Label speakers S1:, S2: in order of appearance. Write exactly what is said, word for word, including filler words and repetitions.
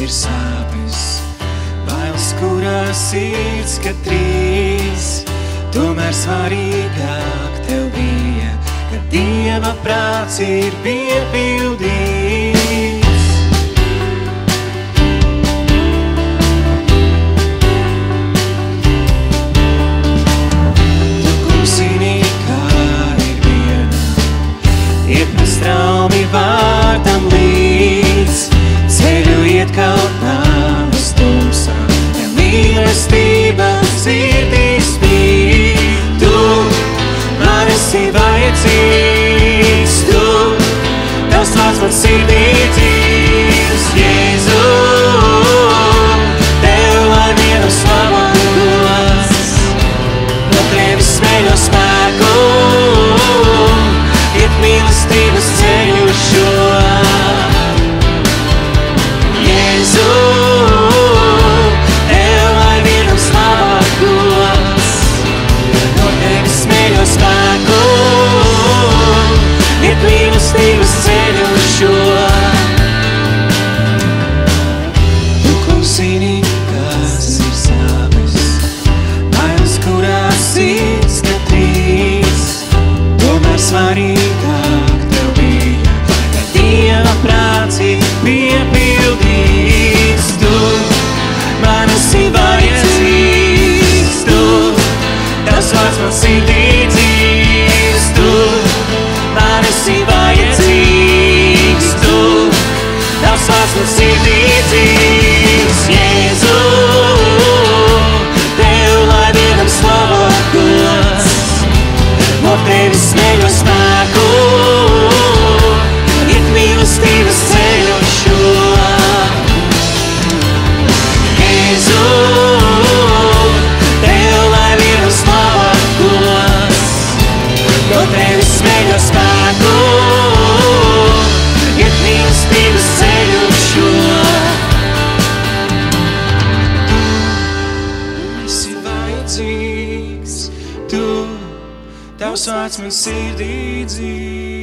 S1: ir sāpes, bailes, kurās sirds, ka trīs, tomēr svarīgāk tev bija, ka Dieva prāts ir piepildīts. Tu, kungs, zini, kā ir viena, iet pa straumi vārtam līdz, ceļu iet kaut nāmas tumsā, ja mīlestība sirdī spīd. Tu man esi vajadzīgs, tu, tavs vārds man sirdī dzīvs. Jēzu, tev lai vienam slava gods, no tevis smeļo spēku, iet mīlestības ceļu šo. Jēzu, tev lai vienam slava gods, no tevis smeļo spēku, iet mīlestības ceļu šo. Tu, kungs, zini, kas ir sāpes, bailes, kurās sirds, ka trīs, tomēr svarīgāk tev bija, ka Dieva prāts ir piepildīts. Tu man esi vajadzīgs, tu, tavs vārds man sirdī dzīvs. Tu man esi vajadzīgs, tu, tavs vārds man sirdī dzīvs. Jēzu, tev lai vienam slava gods, no tevis smeļo spēku, iet mīlestības ceļu šo. Jēzu, tev lai vienam slava gods, no tevis smeļo spēku, iet mīlestības ceļu šo. Esi vajadzīgs, tu, tavs vārds man sirdī dzīvs.